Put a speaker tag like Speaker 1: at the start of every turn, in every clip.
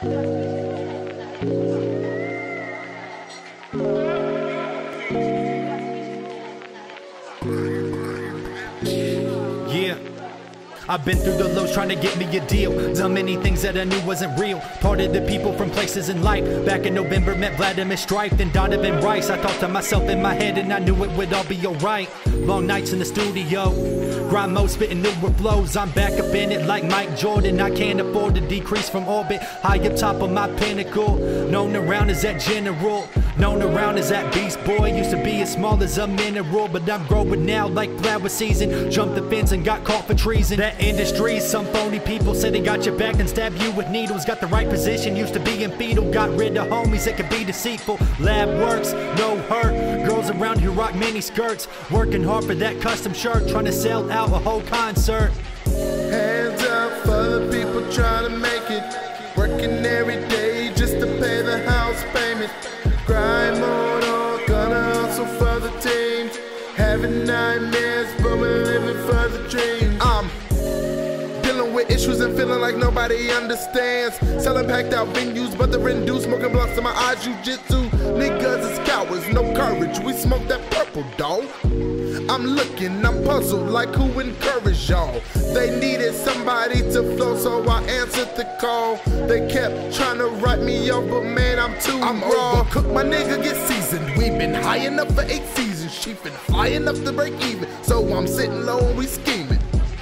Speaker 1: Yeah, I've been through the lows trying to get me a deal. Done many things that I knew wasn't real. Parted the people from places in life. Back in November met Vladimir Strife, then Donovan Rice. I thought to myself in my head and I knew it would all be alright. Long nights in the studio, grind mode spitting newer flows. I'm back up in it like Mike Jordan. I can't afford to decrease from orbit. High up top of my pinnacle, known around as that general, known around as that beast boy. Used to be as small as a mineral, but I'm growing now like flower season. Jumped the fence and got caught for treason. That industry, some phony people say they got your back and stab you with needles. Got the right position, used to be in fetal. Got rid of homies that could be deceitful. Lab works, no hurt. Girls around here rock mini skirts, working hard for that custom shirt, trying to sell out a whole concert.
Speaker 2: Hands up for the people trying to make it, working every day just to pay the house payment. Grind mode on, gonna hustle for the team, having nightmares but we're living for the dream. I'm dealing with issues and feeling like nobody understands. Selling packed out venues, but they're induced, smoking blunts in my eyes, jiu-jitsu. Niggas is cowards, no courage, we smoke that purple, dawg. I'm looking, I'm puzzled, like who encouraged y'all? They needed somebody to flow, so I answered the call. They kept trying to write me off, but man, I'm raw. Overcooked, my nigga get seasoned. We been high enough for 8 seasons. She been fly enough to break even, so I'm sitting low and we scheming.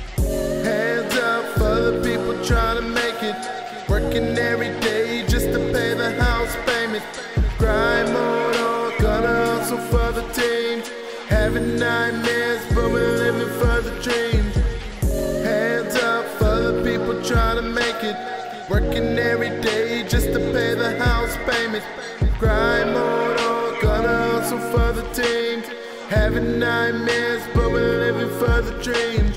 Speaker 2: Hands up for the people trying to make it, working every day just to pay the house payment. Grind mode on, gonna hustle for the team, having nightmares but we're living for the dream. Hands up for the people trying to make it, working every day just to pay the house payment. Grind mode on, gonna hustle for the team, having nightmares but we're living for the dream.